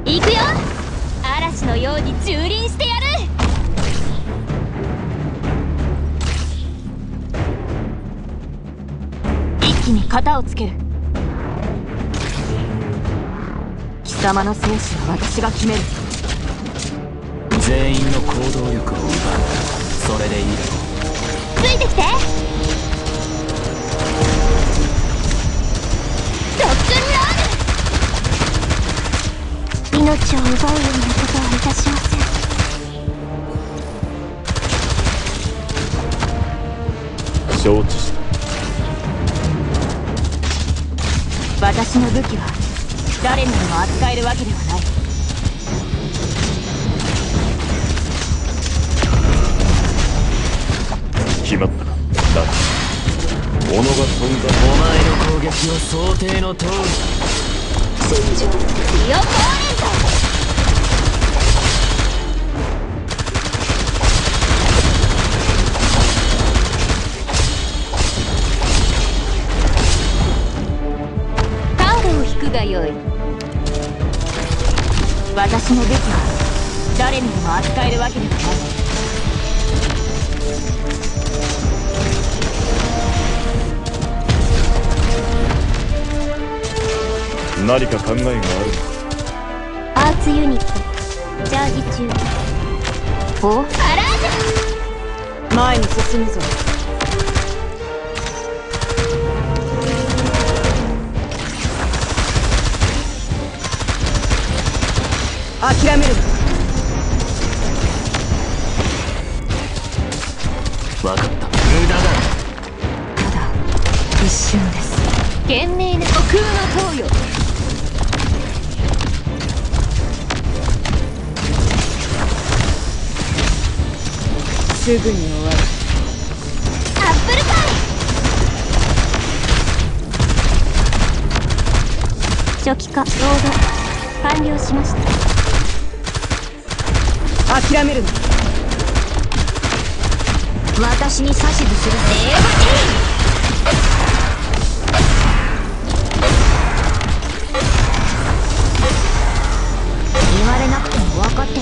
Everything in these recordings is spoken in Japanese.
行くよ。嵐のように蹂躙してやる。一気に型をつける。貴様の生死は私が決める。 全員の行動力を奪う。それでいいだろう。 ついてきて。特訓ロール。命を奪うようなことはいたしません。 承知した。 私の武器は誰にでも扱えるわけではない。 決まったか。だが己が存在。 お前の攻撃は想定の通りだ。 戦場ディオポーレント。タオルを引くがよい。私の武器は誰にでも扱えるわけではない。 何か考えがあるのか。 アーツユニットチャージ中。おアラージュ。前に進むぞ。諦めるな。 分かった。無駄だ。 ただ一瞬です。懸命な虚空の投与。すぐに終わる。アップルパイ。初期化ロード完了しました。諦めるな。私に指図する。言われなくても分かってる。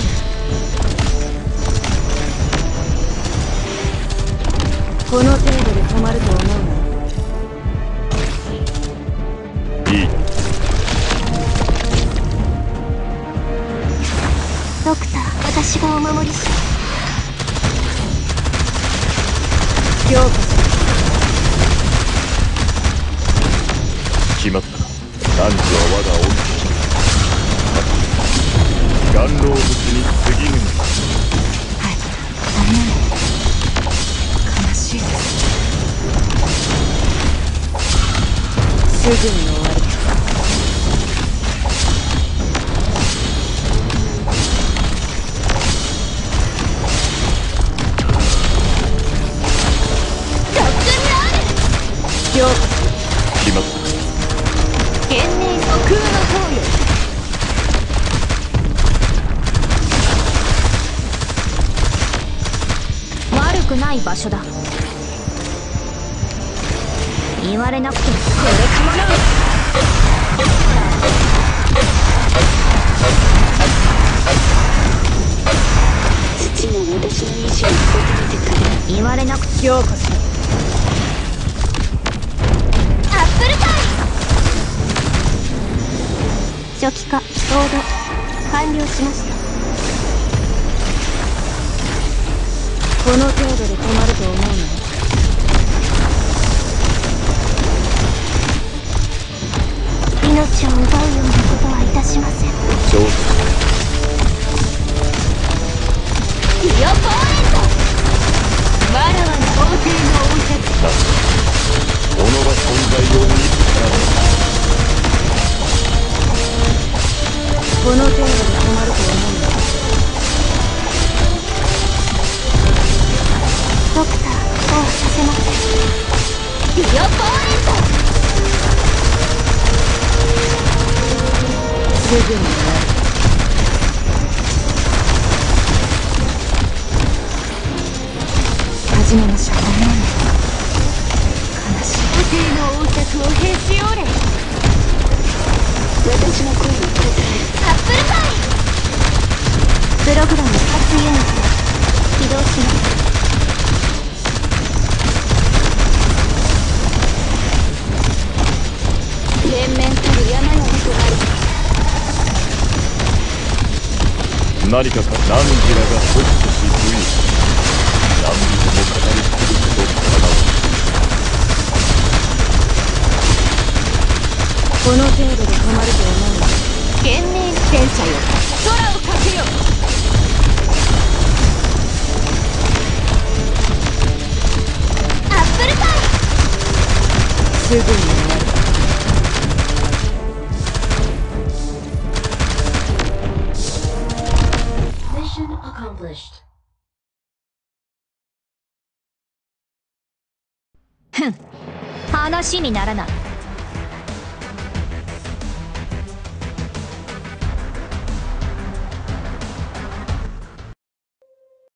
この程度で止まると思うの？ いい。 ドクター、私がお守りしようこそ。 決まったか。男女は我が恩敵。元老物に過ぎぬのか。 はい、残念。悲しいです。すぐに終わる。特訓ロール。ようこそ。 決まったか。 懸命虚空の投与。悪くない場所だ。言われなくてもこれかもな。父も私の意志に応えてくれ。言われなくて。ようこそ。アップルパイ。初期化ロード完了しました。この程度で止まると思うの？命を奪うようなことはいたしません。 承知。 ディオポーレント。わらわの皇帝の王者。 だ己が存在を見つけられる。 この程度で止まると思うの？ドクター、そうはさせません。ディオポーレント。すぐに終わる。始めましょう。悲しい。皇帝の王爵をへし折れ。私の声を答え。アップルパイ。 プログラム発ユニット起動します。連綿たる山々となる。 何かか何時らが突如し不意、何人も語り継ぐことかなわぬ。 この程度で止まると思う。懸命戦車よ、空をかけよ。アップルパイすぐに終わる。Mission accomplished. ふん、話にならない。